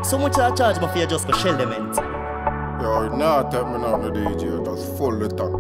So much I charge me for you just go shell them in. Yo, nah, take me now the DJ, just full the tank.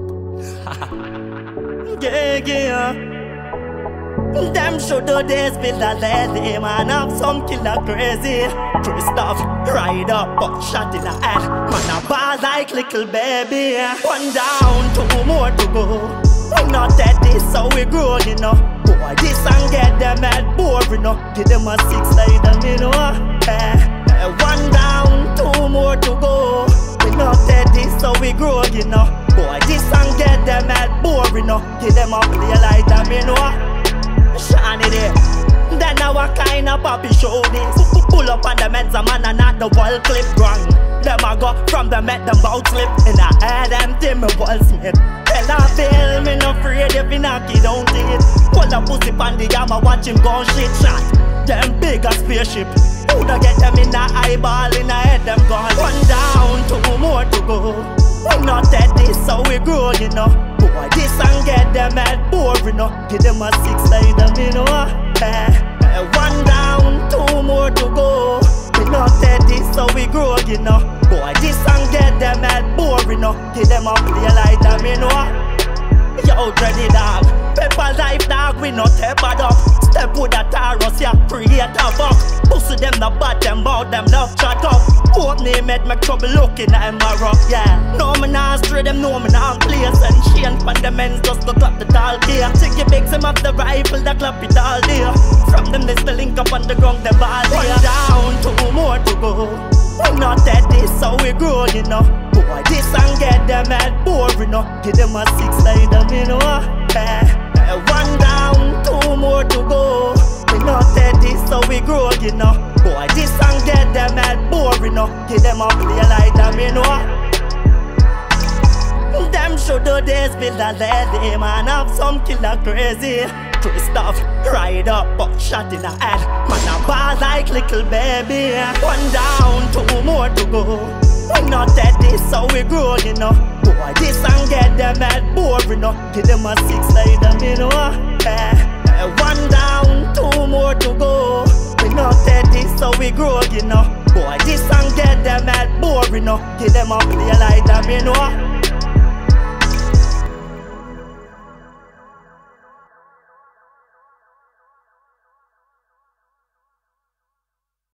Yeah. Them should do this, build a lady, man, have some killer crazy. Christoph, ride up, but shot in the head. Man, a ball like little baby. One down, two more to go. We not dead this, so we grow, you know. Boy, this and get them head boring, you know. Give them a 6 like them, you know. One down, two more to go. We not dead this, so we grow, you know. Boy, this and get them head boring, you know. Give them a play like them, you know. Shiny there. Then our kind of poppy show this. Pull up on the men's a man and not the wall clip wrong. Them a go from the met them bout slip. In the head them team me wall smith. Tell a feel me no afraid if he knock it down to it. Pull a pussy pan the gamma watch him gun shit shot. Them big a spaceship. Who da get them in the eyeball in the head them gone. One down, two more to go. We not dead this, so we grow, you know. Boy, this and get them head boring, you know. Give them a 6 like them, you know. One down, two more to go. We not dead this, so we grow, you know. Boy, this and get them head boring, you know. Give them a play like them, you know. Yo, dready dog, pepper life dog, we not tapered up. Step with a Taurus, yeah, create a fuck. Pussy them the bottom out, them love chat up. Hope they made me trouble looking at my rock, yeah. No me nah stray, them know me nah place. And chain from the men's just go clap the tall gear. Take your bigs, them have the rifle that clap it all there. From them they still link up on the ground, they ball there. One down, two more to go. We not dead this, so we grow, you know. Boy, this and get them head boring, you know. Give them a 6 like them, you know. One down, two more to go. We not dead this, so we grow, you know. Boy, this and get them head boring, you know. Give them a play like them, you know. Them should do this, build a lady, man, have some killer crazy. Christoph, ride up, but shot in the head. Man, a ball like little baby. One down, two more to go. We not dead this, so we grow, you know. Boy, this and get them head boring, you know. Give them a 6 like them, you know. One down, two more to go. We not dead this, so we grow, you know. Boy, this and get them head boring, you know. Give them a play like them, you know.